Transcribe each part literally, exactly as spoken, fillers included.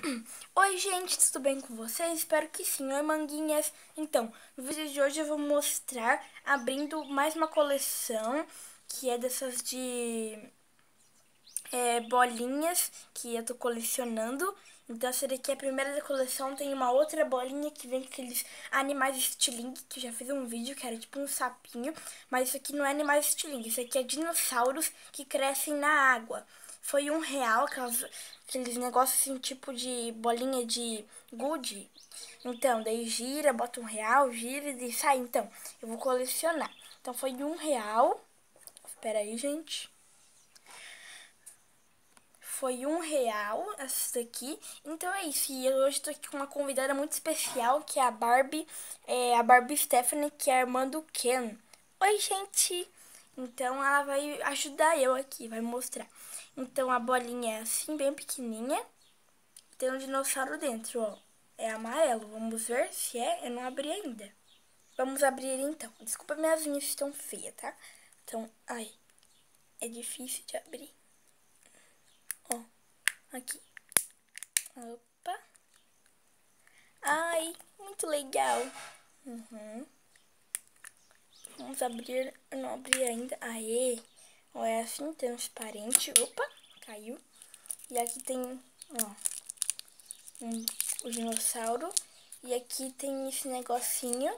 Oi gente, tudo bem com vocês? Espero que sim. Oi manguinhas. Então, no vídeo de hoje eu vou mostrar abrindo mais uma coleção, que é dessas de é, bolinhas que eu tô colecionando. Então essa daqui é a primeira da coleção. Tem uma outra bolinha que vem com aqueles animais estilingue, que eu já fiz um vídeo que era tipo um sapinho. Mas isso aqui não é animais estilingue, isso aqui é dinossauros que crescem na água. Foi um real, aquelas, aqueles negócios assim, tipo de bolinha de gude. Então, daí gira, bota um real, gira e sai. Então, eu vou colecionar. Então, foi um real. Espera aí, gente. Foi um real essa daqui. Então é isso. E eu hoje tô aqui com uma convidada muito especial, que é a Barbie, é, a Barbie Stephanie, que é a irmã do Ken. Oi, gente! Então ela vai ajudar eu aqui, vai mostrar. Então a bolinha é assim, bem pequenininha. Tem um dinossauro dentro, ó. É amarelo. Vamos ver se é. Eu não abri ainda. Vamos abrir então. Desculpa, minhas unhas estão feias, tá? Então, ai, é difícil de abrir. Ó, aqui. Opa. Ai, muito legal. Uhum. Vamos abrir. Eu não abri ainda. Aê. Ó, é assim, transparente. Opa, caiu. E aqui tem, ó, um, o dinossauro. E aqui tem esse negocinho,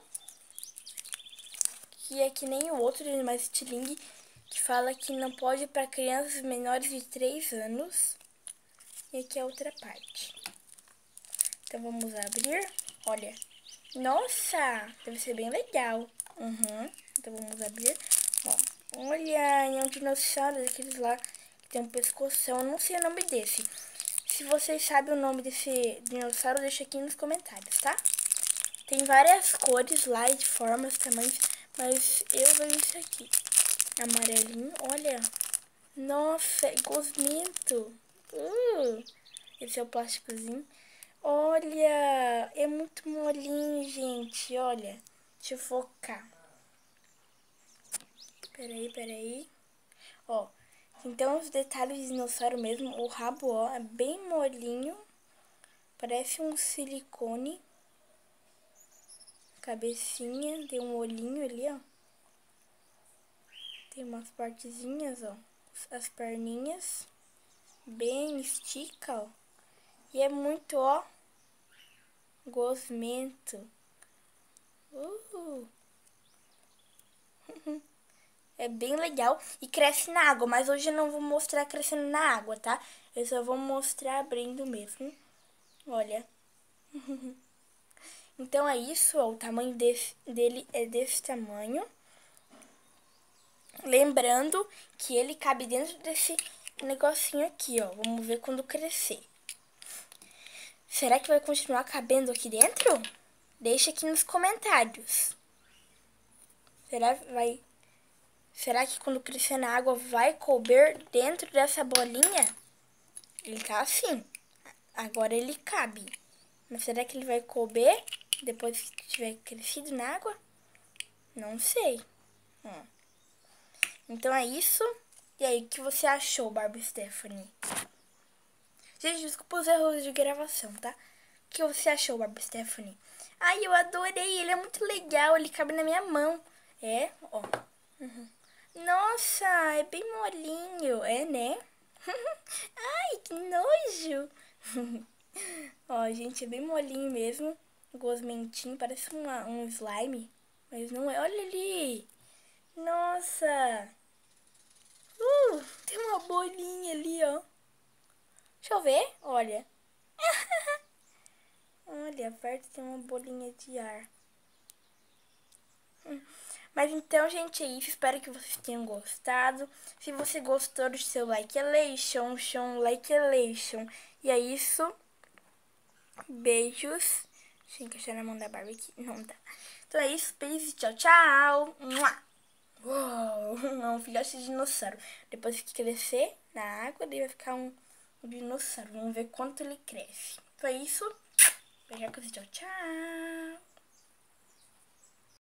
que é que nem o outro, ele é mais estilingue, que fala que não pode para crianças menores de três anos. E aqui é a outra parte. Então vamos abrir. Olha. Nossa, deve ser bem legal. Uhum. Então vamos abrir. Ó, olha, é um dinossauro daqueles lá que tem um pescoção. Eu não sei o nome desse. Se vocês sabem o nome desse dinossauro, deixa aqui nos comentários, tá? Tem várias cores lá e de formas, tamanhos, mas eu vejo isso aqui. Amarelinho, olha. Nossa, é gosmento. Uh, esse é o plásticozinho. Olha, é muito molinho, gente, olha. Deixa eu focar. Peraí, peraí. Ó, então os detalhes de dinossauro mesmo, o rabo, ó, é bem molinho. Parece um silicone. Cabecinha, tem um olhinho ali, ó. Tem umas partezinhas, ó. As perninhas. Bem estica, ó. E é muito, ó, gosmento. Uh! É bem legal e cresce na água, mas hoje eu não vou mostrar crescendo na água, tá? Eu só vou mostrar abrindo mesmo. Olha. Então é isso, ó, o tamanho desse, dele é desse tamanho. Lembrando que ele cabe dentro desse negocinho aqui, ó. Vamos ver quando crescer. Será que vai continuar cabendo aqui dentro? Deixa aqui nos comentários. Será que vai... Será que quando crescer na água vai couber dentro dessa bolinha? Ele tá assim. Agora ele cabe. Mas será que ele vai couber depois que tiver crescido na água? Não sei. Hum. Então é isso. E aí, o que você achou, Barbie Stephanie? Gente, desculpa os erros de gravação, tá? O que você achou, Barbie Stephanie? Ai, eu adorei. Ele é muito legal. Ele cabe na minha mão. É, ó. Uhum. Nossa, é bem molinho. É, né? Ai, que nojo. Ó, gente, é bem molinho mesmo. Gosmentinho, parece uma, um slime. Mas não é. Olha ali. Nossa. Uh, tem uma bolinha ali, ó. Deixa eu ver. Olha. Olha, perto tem uma bolinha de ar. Mas então, gente, é isso. Espero que vocês tenham gostado. Se você gostou, do seu like elation, show um like elation. E é isso. Beijos. Deixa eu encaixar na mão da Barbie aqui. Não dá. Então é isso. Beijos. Tchau, tchau. Uou, é um filhote de dinossauro. Depois que crescer na água, ele vai ficar um, um dinossauro. Vamos ver quanto ele cresce. Então é isso. Beijos. Tchau, tchau.